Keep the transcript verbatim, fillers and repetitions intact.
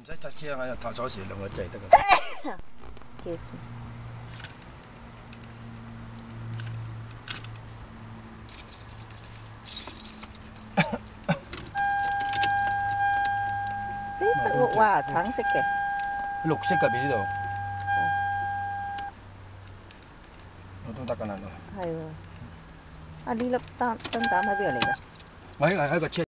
唔使揸車啊，頭鎖匙兩個掣得㗎。 Excuse me. 呢個哇，橙色嘅。 綠色嘅邊呢度。我都得㗎啦。 係喎。啊！呢粒燈燈膽喺邊度嚟㗎？ 我喺喺個車。